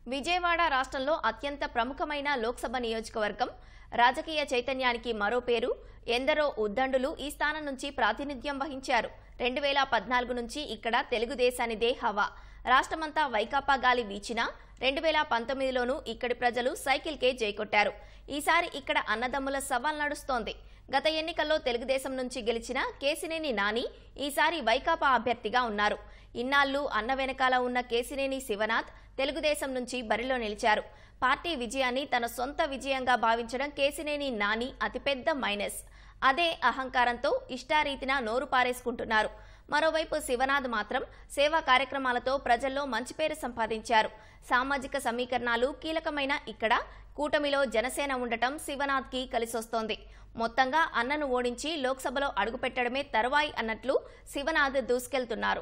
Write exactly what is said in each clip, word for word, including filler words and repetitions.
విజయవాడ రాష్ట్రంలో అత్యంత ప్రముఖమైన లోక్సభ నియోజకవర్గం. రాజకీయ చైతన్యానికి మరో పేరు. ఎందరో ఉద్దండులు ఈ స్థానం నుంచి ప్రాతినిధ్యం వహించారు. రెండు వేల పద్నాలుగు నుంచి ఇక్కడ తెలుగుదేశానిదే హవా. రాష్ట్రమంతా వైకాపా గాలి వీచినా రెండు వేల పంతొమ్మిదిలోనూ ఇక్కడి ప్రజలు సైకిల్కే జైకొట్టారు. ఈసారి ఇక్కడ అన్నదమ్ముల సవాల్ నడుస్తోంది. గత ఎన్నికల్లో తెలుగుదేశం నుంచి గెలిచిన కేశినేని నాని ఈసారి వైకాపా అభ్యర్థిగా ఉన్నారు. ఇన్నాళ్లు అన్న వెనకాల ఉన్న కేశినేని శివనాథ్ తెలుగుదేశం నుంచి బరిలో నిలిచారు. పార్టీ విజయాన్ని తన సొంత విజయంగా భావించడం కేశినేని నాని అతిపెద్ద మైనస్. అదే అహంకారంతో ఇష్టారీతిన నోరు పారేసుకుంటున్నారు. మరోవైపు శివనాథ్ మాత్రం సేవా కార్యక్రమాలతో ప్రజల్లో మంచి పేరు సంపాదించారు. సామాజిక సమీకరణాలు కీలకమైన ఇక్కడ కూటమిలో జనసేన ఉండటం శివనాథ్కి కలిసొస్తోంది. మొత్తంగా అన్నను ఓడించి లోక్సభలో అడుగుపెట్టడమే తరువాయి అన్నట్లు శివనాథ్ దూసుకెళ్తున్నారు.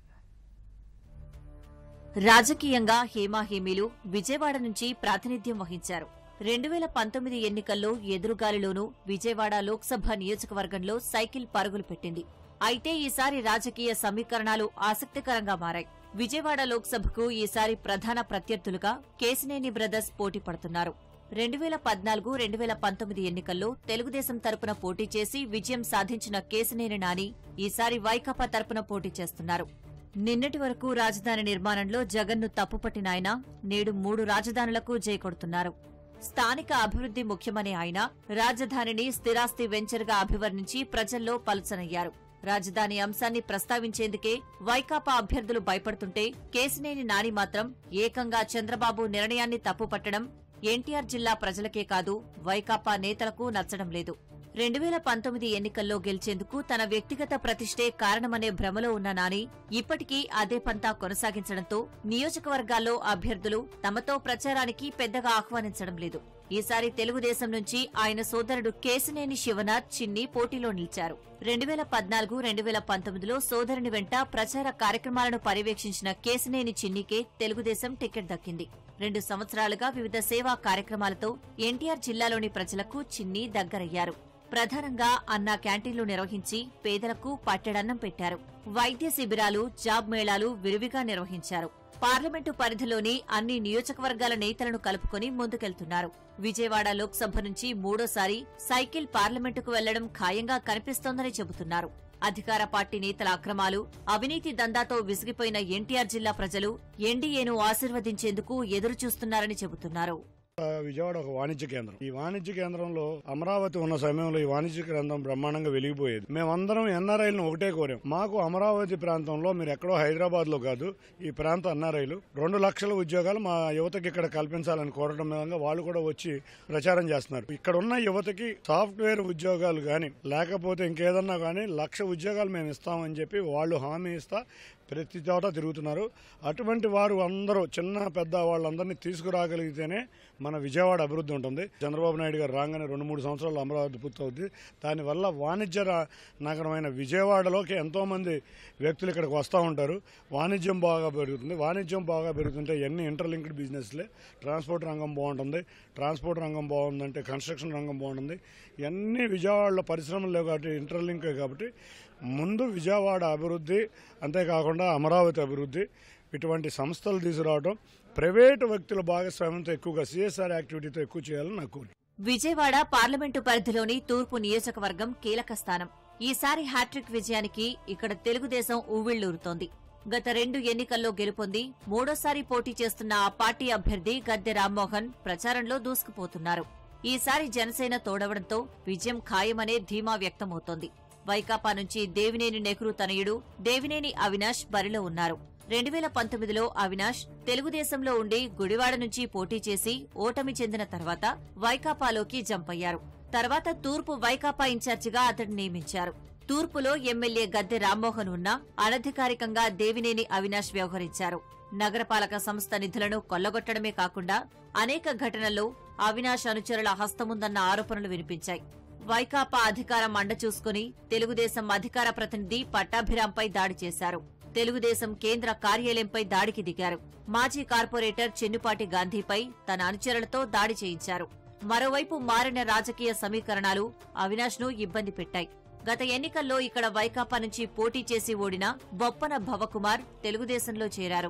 రాజకీయంగా హేమాహేమీలు విజయవాడ నుంచి ప్రాతినిధ్యం వహించారు. రెండు వేల పంతొమ్మిది ఎన్నికల్లో ఎదురుగాలిలోనూ విజయవాడ లోక్సభ నియోజకవర్గంలో సైకిల్ పరుగులు పెట్టింది. అయితే ఈసారి రాజకీయ సమీకరణాలు ఆసక్తికరంగా మారాయి. విజయవాడ లోక్సభకు ఈసారి ప్రధాన ప్రత్యర్థులుగా కేశినేని బ్రదర్స్ పోటీ పడుతున్నారు. రెండు వేల పద్నాలుగు రెండు వేల పంతొమ్మిది ఎన్నికల్లో తెలుగుదేశం తరపున పోటీ చేసి విజయం సాధించిన కేశినేని నాని ఈసారి వైకాపా తరపున పోటీ చేస్తున్నారు. నిన్నటి వరకు రాజధాని నిర్మాణంలో జగన్ను తప్పుపట్టిన ఆయన నేడు మూడు రాజధానులకు జైకొడుతున్నారు. స్థానిక అభివృద్ది ముఖ్యమనే ఆయన రాజధానిని స్థిరాస్తి వెంచర్గా అభివర్ణించి ప్రజల్లో పలుచనయ్యారు. రాజధాని అంశాన్ని ప్రస్తావించేందుకే వైకాపా అభ్యర్థులు భయపడుతుంటే కేశినేని నాని మాత్రం ఏకంగా చంద్రబాబు నిర్ణయాన్ని తప్పుపట్టడం ఎన్టీఆర్ జిల్లా ప్రజలకే కాదు వైకాపా నేతలకు నచ్చడం లేదు. రెండు వేల పంతొమ్మిది ఎన్నికల్లో గెలిచేందుకు తన వ్యక్తిగత ప్రతిష్టే కారణమనే భ్రమలో ఉన్న నాని ఇప్పటికీ అదే పంతా కొనసాగించడంతో నియోజకవర్గాల్లో అభ్యర్థులు తమతో ప్రచారానికి పెద్దగా ఆహ్వానించడం లేదు. ఈసారి తెలుగుదేశం నుంచి ఆయన సోదరుడు కేశినేని శివనాథ్ చిన్ని పోటీలో నిలిచారు. రెండు వేల పద్నాలుగు రెండు వేల పంతొమ్మిదిలో సోదరుని వెంట ప్రచార కార్యక్రమాలను పర్యవేక్షించిన కేశినేని చిన్నికే తెలుగుదేశం టికెట్ దక్కింది. రెండు సంవత్సరాలుగా వివిధ సేవా కార్యక్రమాలతో ఎన్టీఆర్ జిల్లాలోని ప్రజలకు చిన్ని దగ్గరయ్యారు. ప్రధానంగా అన్నా క్యాంటీన్లు నిర్వహించి పేదలకు పట్టెడన్నం పెట్టారు. వైద్య శిబిరాలు, జాబ్ మేళాలు విరివిగా నిర్వహించారు. పార్లమెంటు పరిధిలోని అన్ని నియోజకవర్గాల నేతలను కలుపుకుని ముందుకెళ్తున్నారు. విజయవాడ లోక్సభ నుంచి మూడోసారి సైకిల్ పార్లమెంటుకు వెళ్లడం ఖాయంగా కనిపిస్తోందని చెబుతున్నారు. అధికార పార్టీ నేతల అక్రమాలు, అవినీతి దందాతో విసిగిపోయిన ఎన్టీఆర్ జిల్లా ప్రజలు ఎన్డీఏను ఆశీర్వదించేందుకు ఎదురుచూస్తున్నారని చెబుతున్నారు. విజయవాడ ఒక వాణిజ్య కేంద్రం. ఈ వాణిజ్య కేంద్రంలో అమరావతి ఉన్న సమయంలో ఈ వాణిజ్య కేంద్రం బ్రహ్మాండంగా వెలిగిపోయేది. మేమందరం ఎన్ఆర్ఐలను ఒకటే కోరాం. మాకు అమరావతి ప్రాంతంలో మీరు ఎక్కడో హైదరాబాద్ లో కాదు, ఈ ప్రాంత ఎన్ఆర్ఐలు రెండు లక్షల ఉద్యోగాలు మా యువతకి ఇక్కడ కల్పించాలని కోరడం విధంగా వాళ్ళు కూడా వచ్చి ప్రచారం చేస్తున్నారు. ఇక్కడ ఉన్న యువతకి సాఫ్ట్వేర్ ఉద్యోగాలు గాని లేకపోతే ఇంకేదన్నా గానీ లక్ష ఉద్యోగాలు మేము ఇస్తామని చెప్పి వాళ్ళు హామీ ఇస్తా ప్రతి చోట తిరుగుతున్నారు. అటువంటి వారు అందరూ చిన్న పెద్ద వాళ్ళందరినీ తీసుకురాగలిగితేనే మన విజయవాడ అభివృద్ధి ఉంటుంది. చంద్రబాబు నాయుడు గారు రాగానే రెండు మూడు సంవత్సరాలు అమరావతి పూర్తవుతుంది. దానివల్ల వాణిజ్య నగరమైన విజయవాడలోకి ఎంతో మంది వ్యక్తులు ఇక్కడికి వస్తూ ఉంటారు. వాణిజ్యం బాగా పెరుగుతుంది. వాణిజ్యం బాగా పెరుగుతుంటే ఎన్ని ఇంటర్లింక్డ్ బిజినెస్లే. ట్రాన్స్పోర్ట్ రంగం బాగుంటుంది. ట్రాన్స్పోర్ట్ రంగం బాగుందంటే కన్స్ట్రక్షన్ రంగం బాగుంటుంది. ఇవన్నీ విజయవాడలో పరిశ్రమలు లేవు కాబట్టి ఇంటర్లింక్ కాబట్టి ముందు విజయవాడ అభివృద్ధి, అంతేకాకుండా అమరావతి అభివృద్ధి, ఇటువంటి సంస్థలు తీసుకురావడం, ప్రైవేటు వ్యక్తుల భాగస్వామ్యంతో ఎక్కువగా సిఎస్ఆర్ యాక్టివిటీతో ఎక్కువ చేయాలని నాకు కోరిక. విజయవాడ పార్లమెంటు పరిధిలోని తూర్పు నియోజకవర్గం కీలక స్థానం. ఈసారి హ్యాట్రిక్ విజయానికి ఇక్కడ తెలుగుదేశం ఊవిళ్లూరుతోంది. గత రెండు ఎన్నికల్లో గెలుపొంది మూడోసారి పోటీ చేస్తున్న ఆ పార్టీ అభ్యర్థి గద్దె రామ్మోహన్ ప్రచారంలో దూసుకుపోతున్నారు. ఈసారి జనసేన తోడవడంతో విజయం ఖాయమనే ధీమా వ్యక్తమవుతోంది. వైకాపా నుంచి దేవినేని నెహ్రూ తనయుడు దేవినేని అవినాష్ బరిలో ఉన్నారు. రెండు వేల పంతొమ్మిదిలో అవినాష్ తెలుగుదేశంలో ఉండి గుడివాడ నుంచి పోటీ చేసి ఓటమి చెందిన తర్వాత వైకాపాలోకి జంపయ్యారు. తర్వాత తూర్పు వైకాపా ఇన్ఛార్జిగా అతడిని నియమించారు. తూర్పులో ఎమ్మెల్యే గద్దె రామ్మోహన్ ఉన్నా అనధికారికంగా దేవినేని అవినాష్ వ్యవహరించారు. నగరపాలక సంస్థ నిధులను కొల్లగొట్టడమే కాకుండా అనేక ఘటనల్లో అవినాష్ అనుచరుల హస్తముందన్న ఆరోపణలు వినిపించాయి. వైకాపా అధికారం అండ చూసుకుని తెలుగుదేశం అధికార ప్రతినిధి పట్టాభిరాంపై దాడి చేశారు. తెలుగుదేశం కేంద్ర కార్యాలయంపై దాడికి దిగారు. మాజీ కార్పొరేటర్ చెన్నుపాటి గాంధీపై తన అనుచరులతో దాడి చేయించారు. మరోవైపు మారిన రాజకీయ సమీకరణాలు అవినాష్ను ఇబ్బంది పెట్టాయి. గత ఎన్నికల్లో ఇక్కడ వైకాపా నుంచి పోటీ చేసి ఓడిన బొప్పన భవకుమార్ తెలుగుదేశంలో చేరారు.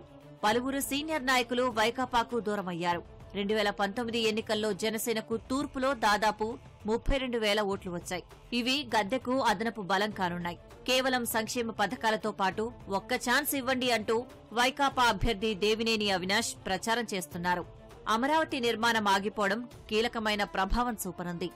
పలువురు సీనియర్ నాయకులు వైకాపాకు దూరమయ్యారు. రెండు వేల పంతొమ్మిది ఎన్నికల్లో జనసేనకు తూర్పులో దాదాపు ముప్పై రెండు వేల ఓట్లు వచ్చాయి. ఇవి గద్దెకు అదనపు బలం కానున్నాయి. కేవలం సంక్షేమ పథకాలతో పాటు ఒక్క ఛాన్స్ ఇవ్వండి అంటూ వైకాపా అభ్యర్థి దేవినేని అవినాష్ ప్రచారం చేస్తున్నారు. అమరావతి నిర్మాణం ఆగిపోవడం కీలకమైన ప్రభావం చూపనుంది.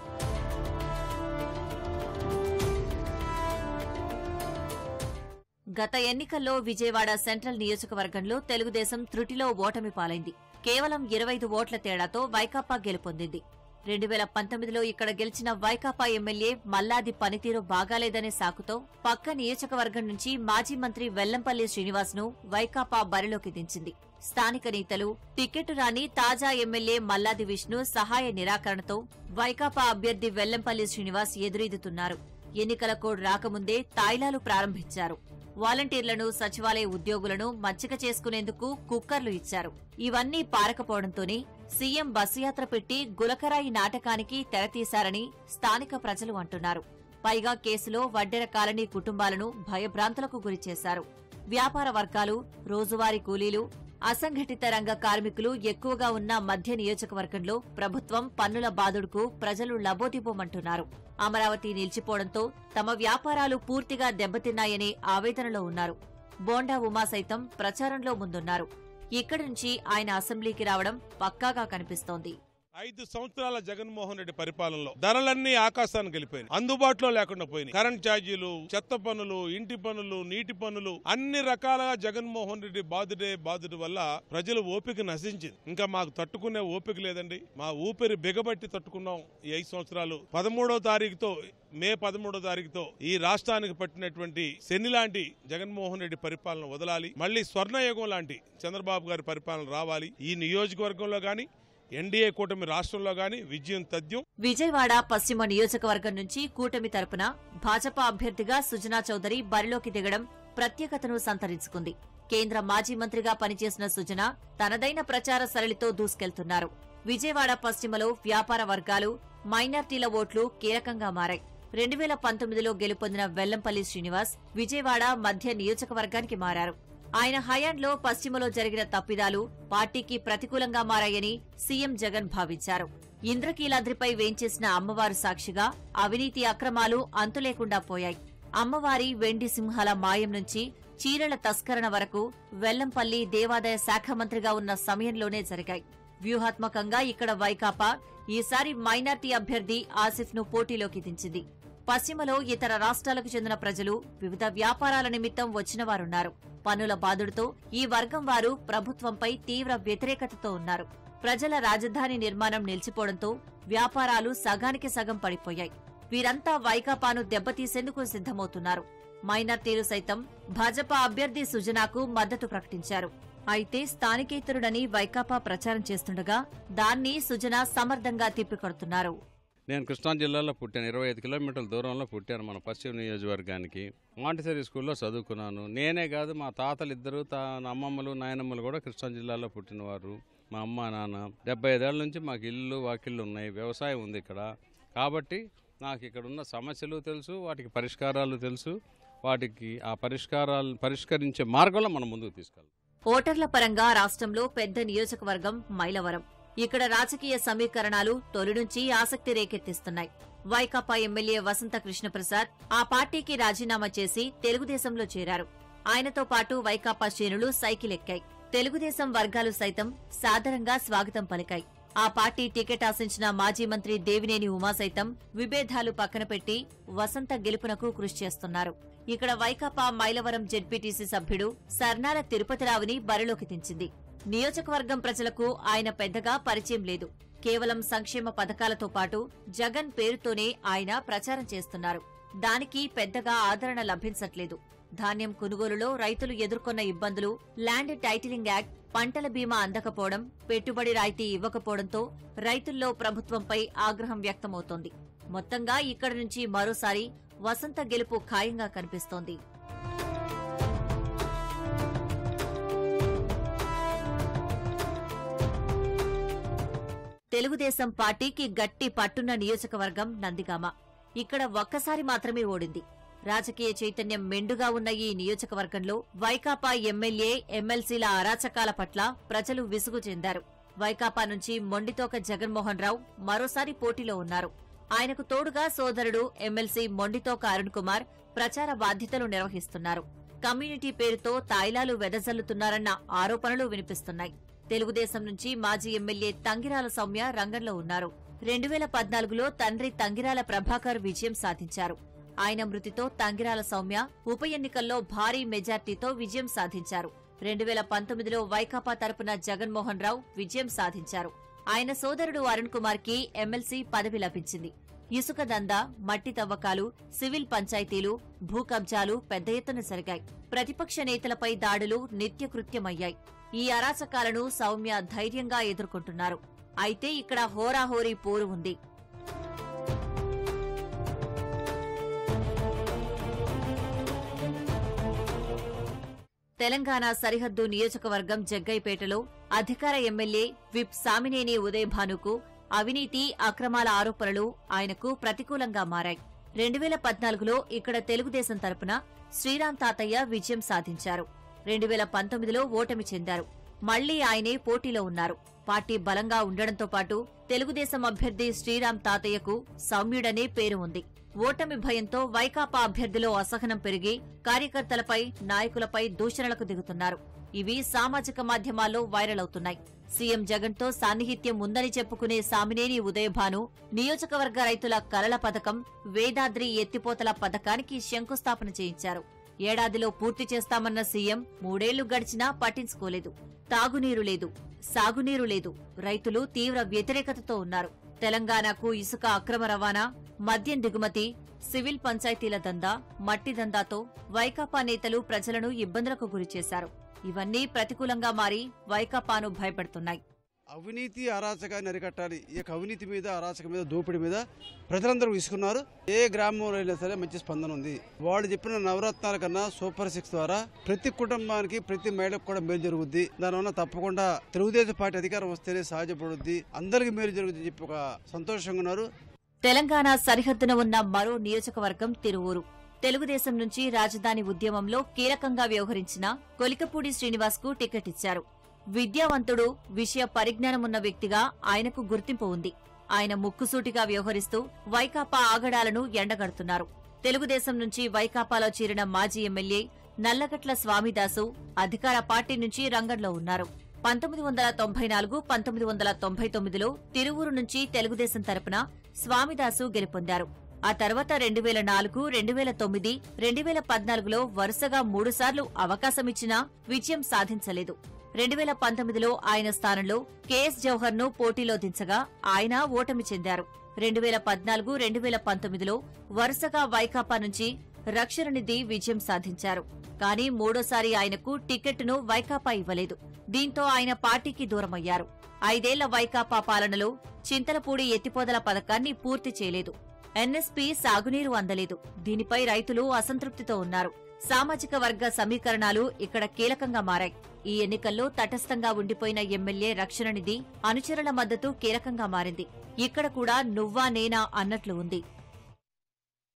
గత ఎన్నికల్లో విజయవాడ సెంట్రల్ నియోజకవర్గంలో తెలుగుదేశం త్రుటిలో ఓటమి పాలైంది. కేవలం ఇరవై ఐదు ఓట్ల తేడాతో వైకాపా గెలుపొందింది. రెండు వేల పంతొమ్మిదిలో ఇక్కడ గెలిచిన వైకాపా ఎమ్మెల్యే మల్లాది పనితీరు బాగాలేదనే సాకుతో పక్క నియోజకవర్గం నుంచి మాజీ మంత్రి వెల్లంపల్లి శ్రీనివాస్ను వైకాపా బరిలోకి దించింది. స్థానిక నేతలు టికెట్ రాని తాజా ఎమ్మెల్యే మల్లాది విష్ణు సహాయ నిరాకరణతో వైకాపా అభ్యర్థి వెల్లంపల్లి శ్రీనివాస్ ఎదురీదుతున్నారు. ఎన్నికల కోడ్ రాకముందే తాయిలాలు ప్రారంభించారు. వాలంటీర్లను, సచివాలయ ఉద్యోగులను మచ్చిక చేసుకునేందుకు కుక్కర్లు ఇచ్చారు. ఇవన్నీ పారకపోవడంతోనే సీఎం బస్సు యాత్ర పెట్టి గులకరాయి నాటకానికి తెరతీశారని స్థానిక ప్రజలు అంటున్నారు. పైగా కేసులో వడ్డెర కాలనీ కుటుంబాలను భయభ్రాంతులకు గురిచేశారు. వ్యాపార వర్గాలు, రోజువారీ కూలీలు, అసంఘటిత రంగ కార్మికులు ఎక్కువగా ఉన్న మధ్య నియోజకవర్గంలో ప్రభుత్వం పన్నుల బాదుడుకు ప్రజలు లబోదిబోమంటున్నారు. అమరావతి నిలిచిపోవడంతో తమ వ్యాపారాలు పూర్తిగా దెబ్బతిన్నాయనే ఆవేదనలో ఉన్నారు. బోండా ఉమా సైతం ప్రచారంలో ముందున్నారు. ఇక్కడి నుంచి ఆయన అసెంబ్లీకి రావడం పక్కాగా కనిపిస్తోంది. ఐదు సంవత్సరాల జగన్మోహన్ రెడ్డి పరిపాలనలో ధరలన్నీ ఆకాశానికి వెళ్ళిపోయినాయి. అందుబాటులో లేకుండా పోయినాయి. కరెంట్ ఛార్జీలు, చెత్త పన్నులు, ఇంటి పన్నులు, నీటి పన్నులు అన్ని రకాలుగా జగన్మోహన్ రెడ్డి బాధుడే బాధుడు వల్ల ప్రజలు ఓపిక నశించింది. ఇంకా మాకు తట్టుకునే ఓపిక లేదండి. మా ఊపిరి బిగబట్టి తట్టుకున్నాం ఈ ఐదు సంవత్సరాలు. పదమూడో తారీఖుతో మే పదమూడో తారీఖుతో ఈ రాష్ట్రానికి పట్టినటువంటి శని లాంటి జగన్మోహన్ రెడ్డి పరిపాలన వదలాలి. మళ్లీ స్వర్ణయుగం లాంటి చంద్రబాబు గారి పరిపాలన రావాలి. ఈ నియోజకవర్గంలో గాని ఎన్డీఏ కూటమి రాష్ట్రంలో గాని విజయం తథ్యం. విజయవాడ పశ్చిమ నియోజకవర్గం నుంచి కూటమి తరపున భాజపా అభ్యర్థిగా సుజనా చౌదరి బరిలోకి దిగడం ప్రత్యేకతను సంతరించుకుంది. కేంద్ర మాజీ మంత్రిగా పనిచేసిన సుజనా తనదైన ప్రచార సరళితో దూసుకెళ్తున్నారు. విజయవాడ పశ్చిమలో వ్యాపార వర్గాలు, మైనార్టీల ఓట్లు కీలకంగా మారాయి. రెండు వేల పంతొమ్మిదిలో గెలుపొందిన వెల్లంపల్లి శ్రీనివాస్ విజయవాడ మధ్య నియోజకవర్గానికి మారారు. ఆయన హయాంలో పశ్చిమలో జరిగిన తప్పిదాలు పార్టీకి ప్రతికూలంగా మారాయని సీఎం జగన్ భావించారు. ఇంద్రకీలాద్రిపై వేంచేసిన అమ్మవారు సాక్షిగా అవినీతి అక్రమాలు అంతులేకుండా పోయాయి. అమ్మవారి వెండి సింహాల మాయం నుంచి చీరల తస్కరణ వరకు వెల్లంపల్లి దేవాదాయ శాఖ మంత్రిగా ఉన్న సమయంలోనే జరిగాయి. వ్యూహాత్మకంగా ఇక్కడ వైకాపా ఈసారి మైనార్టీ అభ్యర్థి ఆసిఫ్ ను పోటీలోకి దించింది. పశ్చిమలో ఇతర రాష్ట్రాలకు చెందిన ప్రజలు, వివిధ వ్యాపారాల నిమిత్తం వచ్చిన వారున్నారు. పన్నుల బాదుడుతో ఈ వర్గం వారు ప్రభుత్వంపై తీవ్ర వ్యతిరేకతతో ఉన్నారు. ప్రజల రాజధాని నిర్మాణం నిలిచిపోవడంతో వ్యాపారాలు సగానికి సగం పడిపోయాయి. వీరంతా వైకాపాను దెబ్బతీసేందుకు సిద్దమవుతున్నారు. మైనార్టీలు సైతం భాజపా అభ్యర్థి సుజనాకు మద్దతు ప్రకటించారు. అయితే స్థానికేతరుడని వైకాపా ప్రచారం చేస్తుండగా దాన్ని సుజనా సమర్థంగా తిప్పికొడుతున్నారు. నేను కృష్ణా జిల్లాలో పుట్టాను. ఇరవై ఐదు కిలోమీటర్ల దూరంలో పుట్టాను మన పశ్చిమ నియోజకవర్గానికి. మాంటిసరీ స్కూల్లో చదువుకున్నాను. నేనే కాదు, మా తాతలు ఇద్దరు, తా అమ్మమ్మలు, నాయనమ్మలు కూడా కృష్ణా జిల్లాలో పుట్టినవారు. మా అమ్మ నాన్న డెబ్బై ఐదేళ్ల నుంచి మాకు ఇల్లు వాకిళ్ళు ఉన్నాయి, వ్యవసాయం ఉంది ఇక్కడ. కాబట్టి నాకు ఇక్కడ ఉన్న సమస్యలు తెలుసు, వాటికి పరిష్కారాలు తెలుసు. వాటికి ఆ పరిష్కారాలు పరిష్కరించే మార్గంలో మనం ముందుకు తీసుకెళ్ళాలి. ఓటర్ల పరంగా రాష్ట్రంలో పెద్ద నియోజకవర్గం మైలవరం. ఇక్కడ రాజకీయ సమీకరణాలు తొలి నుంచి ఆసక్తి రేకెత్తిస్తున్నాయి. వైకాపా ఎమ్మెల్యే వసంత కృష్ణప్రసాద్ ఆ పార్టీకి రాజీనామా చేసి తెలుగుదేశంలో చేరారు. ఆయనతో పాటు వైకాపా శ్రేణులు సైకిల్ ఎక్కాయి. తెలుగుదేశం వర్గాలు సైతం సాదరంగా స్వాగతం పలికాయి. ఆ పార్టీ టికెట్ ఆశించిన మాజీ మంత్రి దేవినేని ఉమా సైతం విభేదాలు పక్కన పెట్టి వసంత గెలుపునకు కృషి చేస్తున్నారు. ఇక్కడ వైకాపా మైలవరం జెడ్పీటీసీ సభ్యుడు సర్నాల తిరుపతిరావుని బరిలోకి దించింది. నియోజకవర్గం ప్రజలకు ఆయన పెద్దగా పరిచయం లేదు. కేవలం సంక్షేమ పథకాలతో పాటు జగన్ పేరుతోనే ఆయన ప్రచారం చేస్తున్నారు. దానికి పెద్దగా ఆదరణ లభించట్లేదు. ధాన్యం కొనుగోలులో రైతులు ఎదుర్కొన్న ఇబ్బందులు, ల్యాండ్ టైటిలింగ్ యాక్ట్, పంటల బీమా అందకపోవడం, పెట్టుబడి రాయితీ ఇవ్వకపోవడంతో రైతుల్లో ప్రభుత్వంపై ఆగ్రహం వ్యక్తమవుతోంది. మొత్తంగా ఇక్కడి నుంచి మరోసారి వసంత గెలుపు ఖాయంగా కనిపిస్తోంది. తెలుగుదేశం పార్టీకి గట్టి పట్టున్న నియోజకవర్గం నందిగామ. ఇక్కడ ఒక్కసారి మాత్రమే ఓడింది. రాజకీయ చైతన్యం మెండుగా ఉన్న ఈ నియోజకవర్గంలో వైకాపా ఎమ్మెల్యే ఎమ్మెల్సీల అరాచకాల పట్ల ప్రజలు విసుగు చెందారు. వైకాపా నుంచి మొండితోక జగన్మోహన్ రావు మరోసారి పోటీలో ఉన్నారు. ఆయనకు తోడుగా సోదరుడు ఎమ్మెల్సీ మొండితోక అరుణ్ కుమార్ ప్రచార బాధ్యతలు నిర్వహిస్తున్నారు. కమ్యూనిటీ పేరుతో తాయిలాలు వెదజల్లుతున్నారన్న ఆరోపణలు వినిపిస్తున్నాయి. తెలుగుదేశం నుంచి మాజీ ఎమ్మెల్యే తంగిరాల సౌమ్య రంగంలో ఉన్నారు. రెండు వేల పద్నాలుగులో తండ్రి తంగిరాల ప్రభాకర్ విజయం సాధించారు. ఆయన మృతితో తంగిరాల సౌమ్య ఉప ఎన్నికల్లో భారీ మెజార్టీతో విజయం సాధించారు. రెండు వేల పంతొమ్మిదిలో వైకాపా తరపున జగన్మోహన్ రావు విజయం సాధించారు. ఆయన సోదరుడు అరుణ్ కుమార్ కి ఎమ్మెల్సీ పదవి లభించింది. ఇసుక దందా, మట్టి తవ్వకాలు, సివిల్ పంచాయతీలు, భూ కబ్జాలు పెద్ద ఎత్తున జరిగాయి. ప్రతిపక్ష నేతలపై దాడులు నిత్యకృత్యమయ్యాయి. ఈ అరాచకాలను సౌమ్య ధైర్యంగా ఎదుర్కొంటున్నారు. అయితే ఇక్కడ హోరాహోరీ పోరు ఉంది. తెలంగాణ సరిహద్దు నియోజకవర్గం జగ్గైపేటలో అధికార ఎమ్మెల్యే విప్ సామినేని ఉదయభానుకు అవినీతి, అక్రమాల ఆరోపణలు ఆయనకు ప్రతికూలంగా మారాయి. రెండు వేల పద్నాలుగులో ఇక్కడ తెలుగుదేశం తరపున శ్రీరామ్ తాతయ్య విజయం సాధించారు. రెండు వేల పంతొమ్మిదిలో ఓటమి చెందారు. మళ్లీ ఆయనే పోటీలో ఉన్నారు. పార్టీ బలంగా ఉండడంతో పాటు తెలుగుదేశం అభ్యర్థి శ్రీరామ్ తాతయ్యకు సౌమ్యుడనే పేరు ఉంది. ఓటమి భయంతో వైకాపా అభ్యర్థిలో అసహనం పెరిగి కార్యకర్తలపై, నాయకులపై దూషణలకు దిగుతున్నారు. ఇవి సామాజిక మాధ్యమాల్లో వైరల్ అవుతున్నాయి. సీఎం జగన్తో సాన్నిహిత్యం ఉందని చెప్పుకునే సామినేని ఉదయభాను నియోజకవర్గ రైతుల కలల పథకం వేదాద్రి ఎత్తిపోతల పథకానికి శంకుస్థాపన చేయించారు. ఏడాదిలో పూర్తి చేస్తామన్న సీఎం మూడేళ్లు గడిచినా పట్టించుకోలేదు. తాగునీరు లేదు, సాగునీరు లేదు. రైతులు తీవ్ర వ్యతిరేకతతో ఉన్నారు. తెలంగాణకు ఇసుక అక్రమ రవాణా, మద్యం దిగుమతి, సివిల్ పంచాయతీల దందా, మట్టి దందాతో వైకాపా నేతలు ప్రజలను ఇబ్బందులకు గురిచేశారు. ఇవన్నీ ప్రతికూలంగా మారి వైకాపాను భయపెడుతున్నాయి. అవినీతి, అరాచకాన్ని అరికట్టాలి. ఈ యొక్క అవినీతి మీద, అరాచక మీద, దోపిడీ మీద ప్రజలందరూ ఇసుకున్నారు. ఏ గ్రామంలో అయినా సరే మంచి స్పందన ఉంది. వాళ్ళు చెప్పిన నవరత్నాల కన్నా సూపర్ సిక్స్ ద్వారా ప్రతి కుటుంబానికి, ప్రతి మహిళకు కూడా మేలు జరుగుద్ది. దానివల్ల తప్పకుండా తెలుగుదేశం పార్టీ అధికారం వస్తేనే సహజపడుద్ది, అందరికీ మేలు జరుగుతుంది చెప్పి ఒక సంతోషంగా ఉన్నారు. తెలంగాణ సరిహద్దున ఉన్న మరో నియోజకవర్గం తిరువూరు. తెలుగుదేశం నుంచి రాజధాని ఉద్యమంలో కీలకంగా వ్యవహరించిన కొలికపూడి శ్రీనివాస్ కు టికెట్ ఇచ్చారు. విద్యావంతుడు, విషయ పరిజ్ఞానమున్న వ్యక్తిగా ఆయనకు గుర్తింపు ఉంది. ఆయన ముక్కుసూటిగా వ్యవహరిస్తూ వైకాపా ఆగడాలను ఎండగడుతున్నారు. తెలుగుదేశం నుంచి వైకాపాలో చేరిన మాజీ ఎమ్మెల్యే నల్లగట్ల స్వామిదాసు అధికార పార్టీ నుంచి రంగంలో ఉన్నారు. పంతొమ్మిది వందల తొంభై నాలుగు పంతొమ్మిది వందల తొంభై తొమ్మిదిలో తిరువూరు నుంచి తెలుగుదేశం తరపున స్వామిదాసు గెలుపొందారు. ఆ తర్వాత రెండు వేల నాలుగు, రెండు వేల తొమ్మిది, రెండు వేల పద్నాలుగులో వరుసగా మూడుసార్లు అవకాశమిచ్చినా విజయం సాధించలేదు. రెండు వేల పంతొమ్మిదిలో ఆయన స్థానంలో కెఎస్ జవహర్ ను పోటీలో దించగా ఆయన ఓటమి చెందారు. రెండు వేల పద్నాలుగు, రెండు వేల పంతొమ్మిదిలో వరుసగా వైకాపా నుంచి రక్షణ నిధి విజయం సాధించారు. కానీ మూడోసారి ఆయనకు టికెట్ను వైకాపా ఇవ్వలేదు. దీంతో ఆయన పార్టీకి దూరమయ్యారు. ఐదేళ్ల వైకాపా పాలనలో చింతలపూడి ఎత్తిపోదల పథకాన్ని పూర్తి చేయలేదు. ఎన్ఎస్పీ సాగునీరు అందలేదు. దీనిపై రైతులు అసంతృప్తితో ఉన్నారు. సామాజిక వర్గ సమీకరణాలు ఇక్కడ కీలకంగా మారాయి. ఈ ఎన్నికల్లో తటస్థంగా ఉండిపోయిన ఎమ్మెల్యే రక్షణ నిధి అనుచరుల మద్దతు కీలకంగా మారింది. ఇక్కడ కూడా నువ్వా నేనా అన్నట్లు ఉంది.